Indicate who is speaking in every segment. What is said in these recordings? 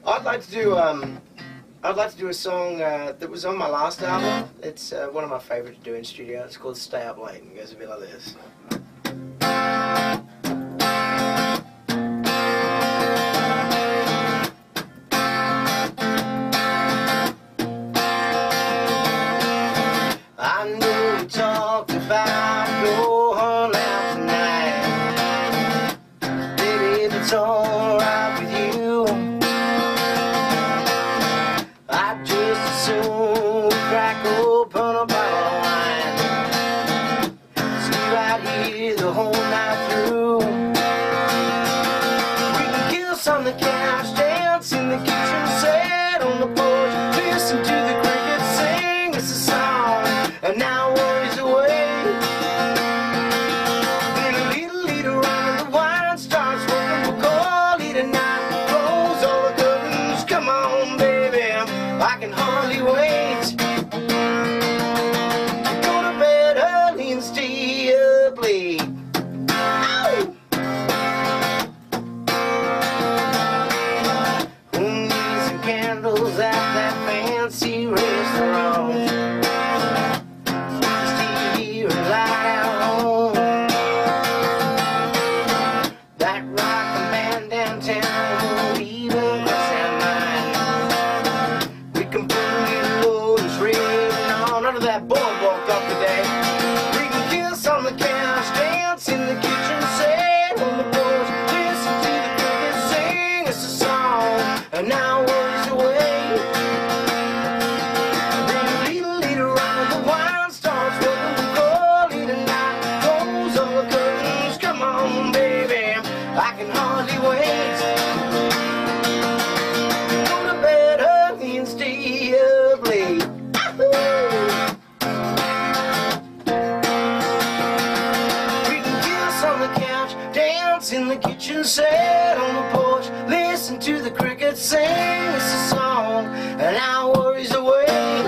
Speaker 1: I'd like to do a song that was on my last album. It's one of my favorites to do in studio. It's called Stay Up Late, and it goes a bit like this. I know we talked about going out tonight. Baby, if it's alright with you, I'd just as soon crack open a bottle of wine, stay right here the whole night through. We can kiss on the couch, dance in the kitchen, sit on the porch, listen to the crickets sing us a song, and now worries away. Little around the wine starts working, we'll call it a night. Close all the curtains, come on baby, I can hardly wait. Go to bed early and stay up late. Ow! Who needs some candles at that fancy restaurant? Stay here and lie down home. That rockin' man downtown won't even cross our mind. We can put a little Otis Redding on under that boardwalk up today. We can kiss on the couch, dance in the kitchen, sit on the porch, listen to the crickets sing us a song, and now worries away. Then a little around the wine starts working, we call it a night. Close all the curtains, come on baby, I can hardly wait. Go to bed early and stay up late. We can kiss on the couch, dance in the kitchen, sit on the porch, listen to the crickets sing us a song, and our worries away.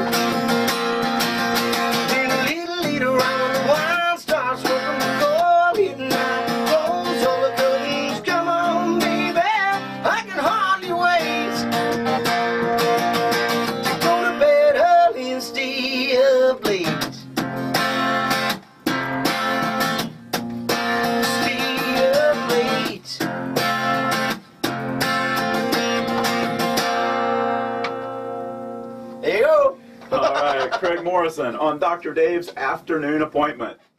Speaker 1: Then a little around the wine starts working, we call it night. Close all the curtains, come on baby, I can hardly wait. To go to bed early and stay up late. Stay up late. There you go.
Speaker 2: All right, Craig Morrison on Dr. Dave's Afternoon Appointment.